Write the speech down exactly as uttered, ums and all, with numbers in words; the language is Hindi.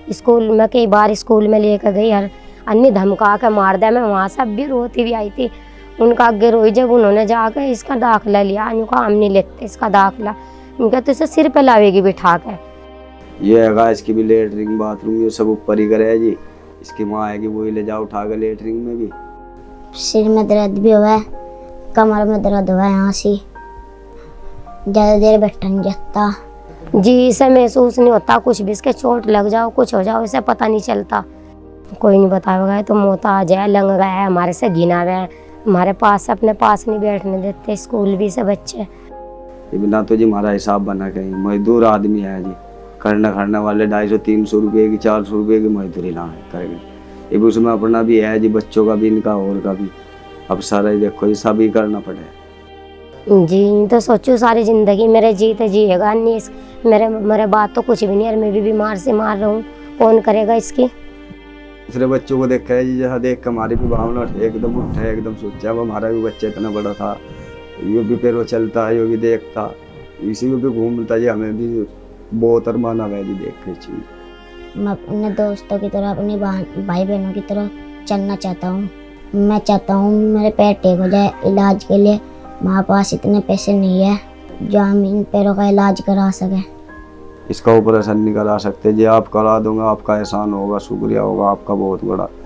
स्कूल में कई बार स्कूल में लेकर गई, हर अन्य धमका के मार दे। मैं वहाँ से अब भी रोती भी आई थी, उनका आगे रोई। जब उन्होंने जाकर इसका दाखिला लिया, उनका हम नहीं लेते इसका दाखिला, उनका तो इसे सिर पे लावेगी बिठा के। ये है इसकी भी लेटरिंग बाथरूम ये सब ऊपर ही करे जी। इसकी माँ आएगी वही ले जाओ उठा के लेटरिंग में भी। सिर में दर्द भी हुआ है, कमर में दर्द हुआ है, यहाँ से ज़्यादा देर बैठा नहीं जाता जी। इसे महसूस नहीं होता कुछ भी, इसके चोट लग जाओ कुछ हो जाओ इसे पता नहीं चलता। कोई नहीं बताएगा तो मोता आ जाए, लंग गया है, हमारे से घिना हुआ है, हमारे पास अपने पास नहीं बैठने देते स्कूल भी से बच्चे। ये बिना तो जी हमारा हिसाब बना कहीं मजदूर आदमी है जी, करने खड़ने वाले ढाई सौ तीन सौ रुपये की चार सौ रुपये की मजदूरी ना है करेंगे। ये भी उसमें अपना भी है जी, बच्चों का भी इनका और का भी। अब सारा ही देखो ये सब ही करना पड़े जी। तो सोचो सारी जिंदगी मेरे जीते जिएगा नहीं, मेरे मेरे बात तो कुछ भी नहीं, और मैं भी बीमार से मार रहा हूँ, कौन करेगा इसकी। दूसरे बच्चों को देख कर जी जहाँ देख कर हमारी भी भावना एकदम उठे, एकदम सोचा अब हमारा भी बच्चा इतना बड़ा था, यो भी पैरों चलता है, यो भी देखता, इसी को भी घूमता जी, हमें भी बहुत अरमाना है जी देख के चीज। मैं अपने दोस्तों की तरह, अपने भाई बहनों की तरह चलना चाहता हूँ। मैं चाहता हूँ मेरे पैर ठीक हो जाए। इलाज के लिए हमारे पास इतने पैसे नहीं है जो हम इन पैरों का इलाज करा सके। इसका ऑपरेशन नहीं करा सकते जी, आप करा दूंगा, आपका एहसान होगा, शुक्रिया होगा आपका बहुत बड़ा।